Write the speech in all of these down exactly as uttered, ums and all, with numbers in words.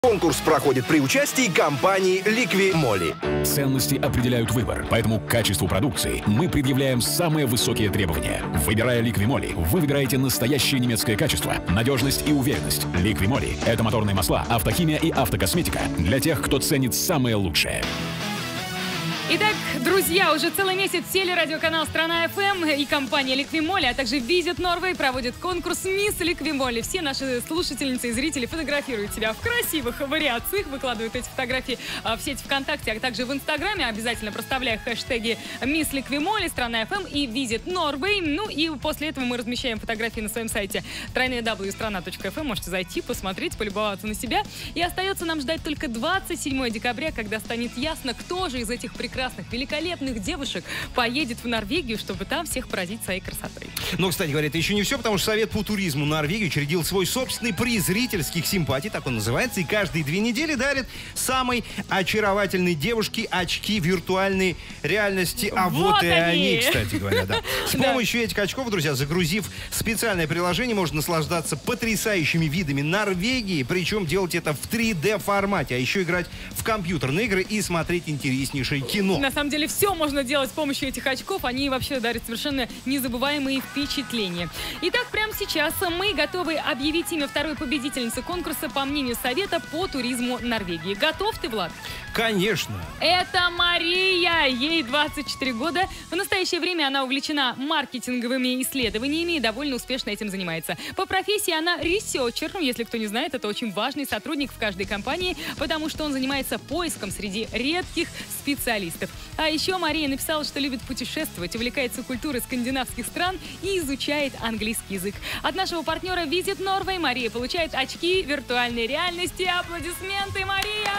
Конкурс проходит при участии компании Liqui Moly. Ценности определяют выбор, поэтому к качеству продукции мы предъявляем самые высокие требования. Выбирая Liqui Moly, вы выбираете настоящее немецкое качество, надежность и уверенность. Liqui Moly – это моторные масла, автохимия и автокосметика для тех, кто ценит самое лучшее. Итак, друзья, уже целый месяц телерадиоканал «Страна эф эм» и компания Liqui Moly, а также Visit Norway проводят конкурс «Мисс Liqui Moly». Все наши слушательницы и зрители фотографируют себя в красивых вариациях, выкладывают эти фотографии в сеть ВКонтакте, а также в Инстаграме, обязательно проставляя хэштеги «Мисс Liqui Moly», «Страна эф эм» и Visit Norway. Ну и после этого мы размещаем фотографии на своем сайте дабл ю дабл ю дабл ю точка страна точка эф эм. Можете зайти, посмотреть, полюбоваться на себя. И остается нам ждать только двадцать седьмого декабря, когда станет ясно, кто же из этих прекрасных великолепных девушек поедет в Норвегию, чтобы там всех поразить своей красотой. Но, кстати говоря, это еще не все, потому что Совет по туризму Норвегии учредил свой собственный приз зрительских симпатий, так он называется, и каждые две недели дарит самой очаровательной девушке очки виртуальной реальности. А вот, вот и они. они, кстати говоря, да. С помощью этих очков, друзья, загрузив специальное приложение, можно наслаждаться потрясающими видами Норвегии, причем делать это в три дэ формате, а еще играть в компьютерные игры и смотреть интереснейшее кино. На самом деле все можно делать с помощью этих очков. Они вообще дарят совершенно незабываемые впечатления. Итак, прямо сейчас мы готовы объявить имя второй победительницы конкурса по мнению Совета по туризму Норвегии. Готов ты, Влад? Конечно. Это Мария. Ей двадцать четыре года. В настоящее время она увлечена маркетинговыми исследованиями и довольно успешно этим занимается. По профессии она ресерчер. Если кто не знает, это очень важный сотрудник в каждой компании, потому что он занимается поиском среди редких специалистов. А еще Мария написала, что любит путешествовать, увлекается культурой скандинавских стран и изучает английский язык. От нашего партнера Visit Norway Мария получает очки виртуальной реальности. Аплодисменты, Мария!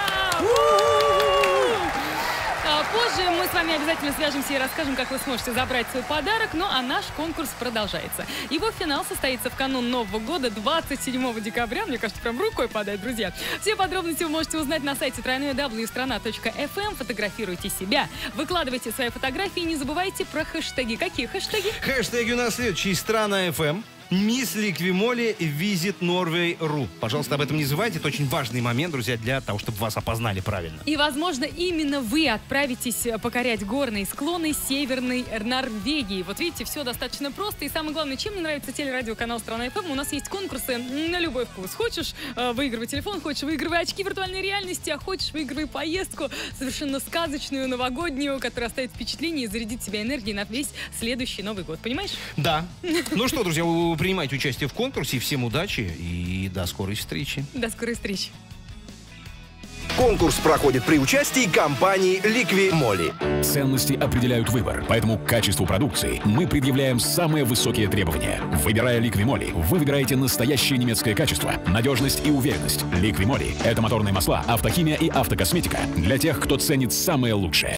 А позже мы с вами обязательно свяжемся и расскажем, как вы сможете забрать свой подарок. Ну а наш конкурс продолжается. Его финал состоится в канун Нового года двадцать седьмого декабря. Мне кажется, прям рукой подать, друзья. Все подробности вы можете узнать на сайте дабл ю дабл ю дабл ю точка страна точка эф эм. Фотографируйте себя, выкладывайте свои фотографии и не забывайте про хэштеги. Какие хэштеги? Хэштеги у нас следующие: «Страна эф эм», «Мисс Liqui Moly», «Visit Norway точка ру». Пожалуйста, об этом не забывайте. Это очень важный момент, друзья, для того, чтобы вас опознали правильно. И, возможно, именно вы отправитесь покорять горные склоны Северной Норвегии. Вот видите, все достаточно просто. И самое главное, чем мне нравится телерадиоканал «Страна эф эм», у нас есть конкурсы на любой вкус. Хочешь э, выигрывай телефон, хочешь выигрывай очки виртуальной реальности, а хочешь выигрывай поездку совершенно сказочную, новогоднюю, которая оставит впечатление и зарядит тебя энергией на весь следующий Новый год. Понимаешь? Да. Ну что, друзья, вы принимайте участие в конкурсе. Всем удачи и до скорой встречи. До скорой встречи. Конкурс проходит при участии компании Liqui Moly. Ценности определяют выбор, поэтому к качеству продукции мы предъявляем самые высокие требования. Выбирая Liqui Moly, вы выбираете настоящее немецкое качество, надежность и уверенность. Liqui Moly – это моторные масла, автохимия и автокосметика для тех, кто ценит самое лучшее.